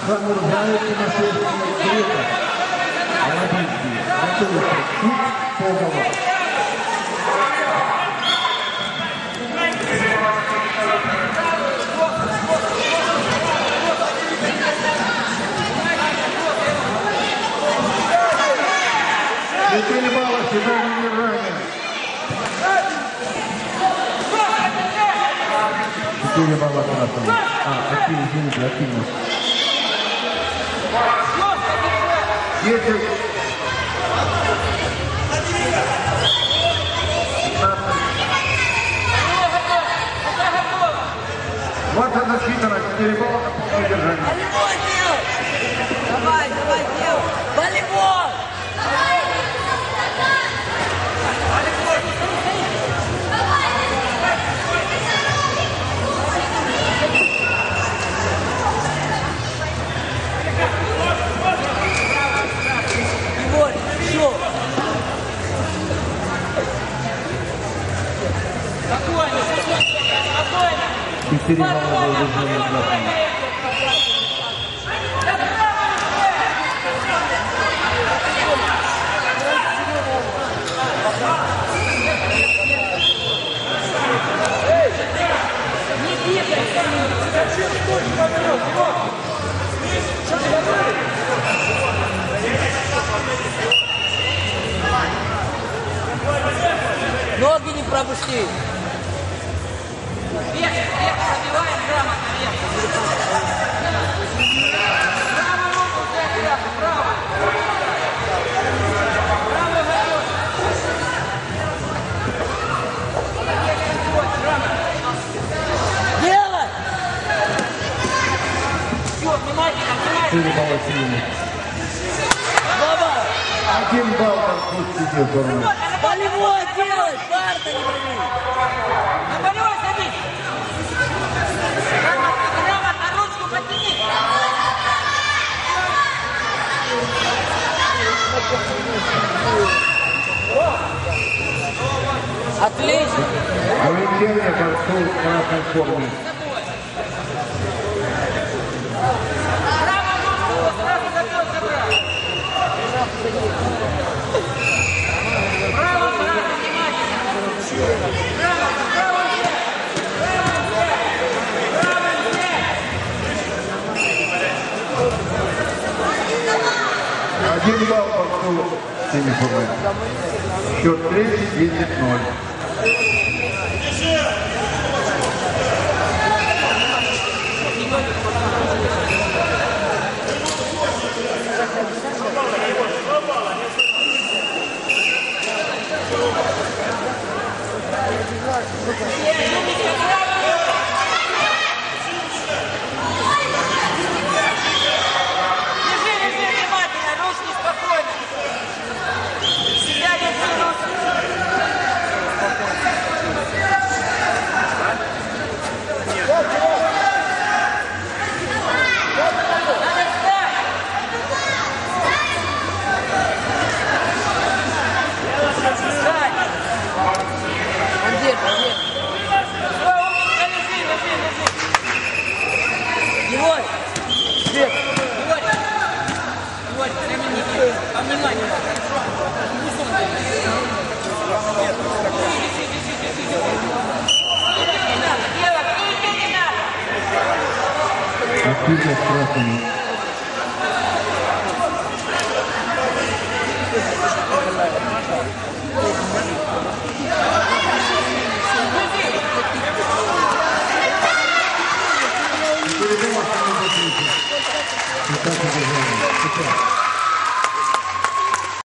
Промерзаете на следующий цвета. Молоденькие. Готовится суд полного. Четыре балла, седание Миране. 4 балла красного. Активность, извините, активность. 10. 15. Вот это засчитано, 4 балла по удержанию. Волейбол делай! Давай, давай, делай! Волейбол! Егор, все! Спокойно, спокойно! 4 балла за удержание красного. Ноги не пропусти. Вверх, вверх, пробиваем грамотно, вверх. Правую руку взять, ребята, правую. Правую готовь. Делай! Все, внимательно, 4 балла сильнее. Баба! 1 балл подпустите в сторону. Волейбол делай! Парта не прыгай! На болевой садись. Грамотно, ручку подтяни. Отлично! Валентине борцу в красной форме. Правую ручку сразу готов забрать. Право, право, внимательно. Право, право, взять. Право, взять. Право, взять. 1 балл борцу в синей форме. Счет 10-0. Лежи, внимательно, ручки спокойно. Себя держи, ручки. Надо встать. Встать. Командир, командир! Ой, умничка, лежи, лежи, лежи. Егор! Свет! Егорь, Егорь, прямо не бей. Повнимательно. Не надо, делать, не надо. Активность красными. Передумал, что не будет.